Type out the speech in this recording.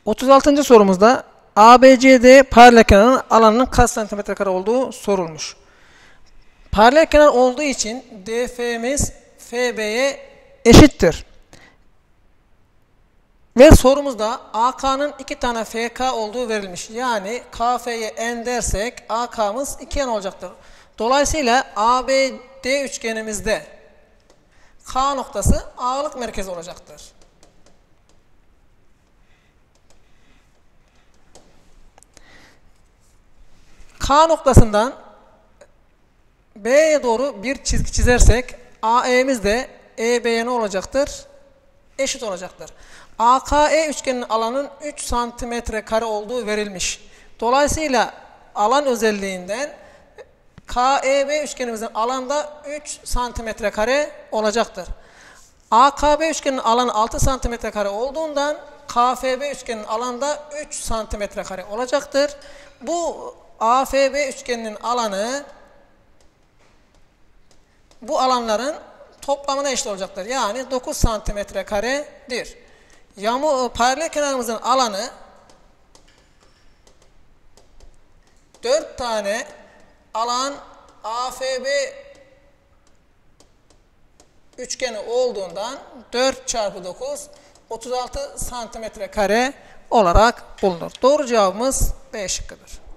36. sorumuzda ABCD paralel kenarın alanının kaç santimetre kare olduğu sorulmuş. Paralel kenar olduğu için DF'miz FB'ye eşittir. Ve sorumuzda AK'nın 2 tane FK olduğu verilmiş. Yani KF'ye n dersek AK'mız 2n olacaktır. Dolayısıyla ABD üçgenimizde K noktası ağırlık merkezi olacaktır. K noktasından B'ye doğru bir çizgi çizersek AE'miz de EB'ye ne olacaktır? Eşit olacaktır. AKE üçgeninin alanının 3 santimetre kare olduğu verilmiş. Dolayısıyla alan özelliğinden KEB üçgenimizin alanda 3 santimetre kare olacaktır. AKB üçgeninin alanı 6 santimetre kare olduğundan KFB üçgeninin alanda 3 santimetre kare olacaktır. Bu AFB üçgeninin alanı bu alanların toplamına eşit olacaktır. Yani 9 santimetre karedir. Paralel kenarımızın alanı 4 tane alan AFB üçgeni olduğundan 4 çarpı 9 36 santimetre kare olarak bulunur. Doğru cevabımız B şıkkıdır.